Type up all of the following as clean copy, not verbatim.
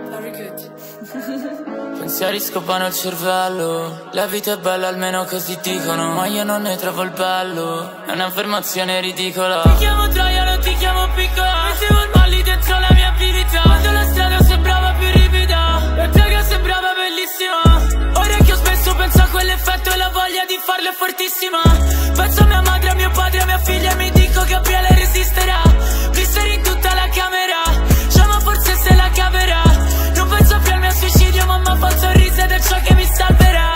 Very good. Pensieri scopano il cervello. La vita è bella, almeno così dicono, ma io non ne trovo il bello. È un'affermazione ridicola. Ti chiamo troia, non ti chiamo piccola. Mettevo il molli dentro la mia abilità. Quando la strada sembrava più ripida, la piega sembrava bellissima. Ora che ho spesso penso a quell'effetto e la voglia di farlo è fortissima. Penso a mia madre, a mio padre, a mia figlia e mi dico che Gabriele resisterà. Blister in tutta la camera, ma forse se la caverà. Non penso più al mio suicidio, mamma fa un sorriso ed è ciò che mi salverà.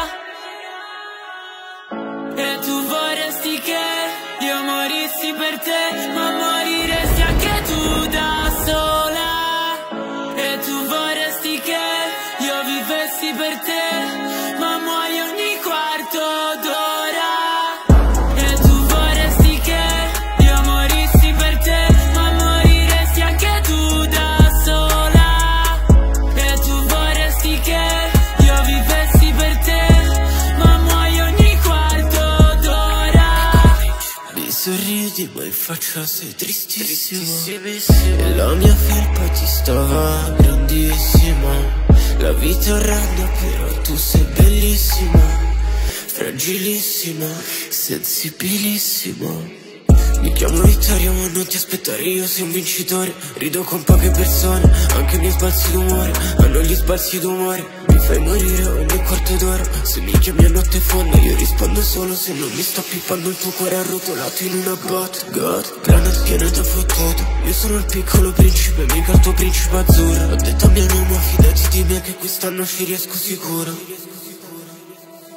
E tu vorresti che io morissi per te, ma moriresti anche tu da sola. E tu vorresti che io vivessi per te, ma muoio ogni quarto d'ora. E tu vorresti che io morissi per te, ma moriresti anche tu da sola. E tu vorresti che io vivessi per te, ma muoio ogni quarto d'ora. Mi sorridi ma in faccia sei tristissimo, e la mia felpa ti stava grandissima. La vita è orrenda però tu sei bellissima, fragilissima, sensibilissima. Mi chiamo Vittorio ma non ti aspettare, io sei un vincitore. Rido con poche persone, anche i miei sbalzi d'umore hanno gli sbalzi d'umore. Mi fai morire ogni quarto d'ora, se mi chiami a notte fonda io rispondo solo se non mi sto pippando il tuo cuore arrotolato in una botte. God, grana piena da fottuto, io sono il piccolo principe, mica il tuo principe azzurro. Ho detto a mia nonna fidati di me che quest'anno ci riesco sicuro.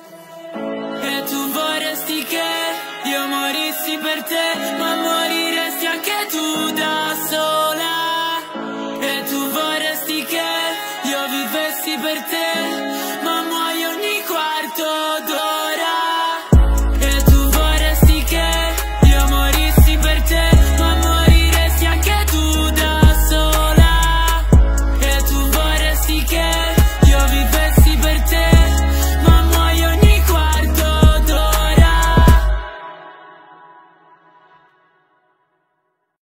E tu vorresti che io morissi per te, ma morire